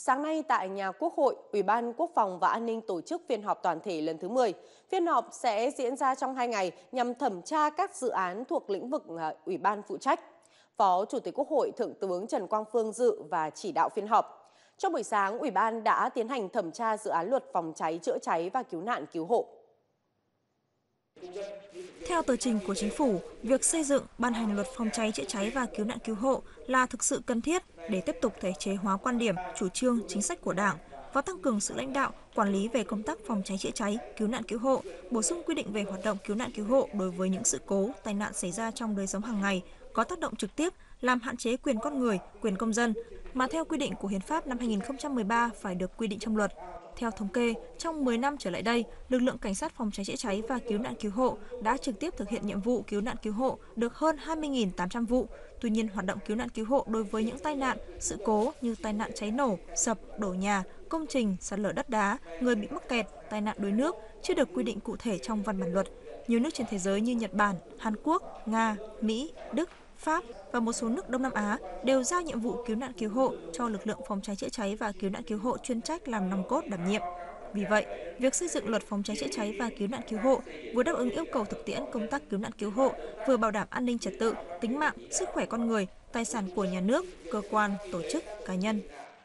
Sáng nay tại nhà Quốc hội, Ủy ban Quốc phòng và An ninh tổ chức phiên họp toàn thể lần thứ 10. Phiên họp sẽ diễn ra trong 2 ngày nhằm thẩm tra các dự án thuộc lĩnh vực Ủy ban phụ trách. Phó Chủ tịch Quốc hội Thượng tướng Trần Quang Phương dự và chỉ đạo phiên họp. Trong buổi sáng, Ủy ban đã tiến hành thẩm tra dự án luật phòng cháy chữa cháy và cứu nạn cứu hộ. Theo tờ trình của Chính phủ, việc xây dựng, ban hành luật phòng cháy chữa cháy và cứu nạn cứu hộ là thực sự cần thiết để tiếp tục thể chế hóa quan điểm, chủ trương, chính sách của Đảng và tăng cường sự lãnh đạo, quản lý về công tác phòng cháy chữa cháy, cứu nạn cứu hộ, bổ sung quy định về hoạt động cứu nạn cứu hộ đối với những sự cố, tai nạn xảy ra trong đời sống hàng ngày có tác động trực tiếp làm hạn chế quyền con người, quyền công dân mà theo quy định của Hiến pháp năm 2013 phải được quy định trong luật. Theo thống kê, trong 10 năm trở lại đây, lực lượng cảnh sát phòng cháy chữa cháy và cứu nạn cứu hộ đã trực tiếp thực hiện nhiệm vụ cứu nạn cứu hộ được hơn 20.800 vụ. Tuy nhiên, hoạt động cứu nạn cứu hộ đối với những tai nạn, sự cố như tai nạn cháy nổ, sập, đổ nhà, công trình, sạt lở đất đá, người bị mắc kẹt, tai nạn đuối nước chưa được quy định cụ thể trong văn bản luật. Nhiều nước trên thế giới như Nhật Bản, Hàn Quốc, Nga, Mỹ, Đức, Pháp và một số nước Đông Nam Á đều giao nhiệm vụ cứu nạn cứu hộ cho lực lượng phòng cháy chữa cháy và cứu nạn cứu hộ chuyên trách làm nòng cốt đảm nhiệm. Vì vậy, việc xây dựng luật phòng cháy chữa cháy và cứu nạn cứu hộ vừa đáp ứng yêu cầu thực tiễn công tác cứu nạn cứu hộ, vừa bảo đảm an ninh trật tự, tính mạng, sức khỏe con người, tài sản của nhà nước, cơ quan, tổ chức, cá nhân.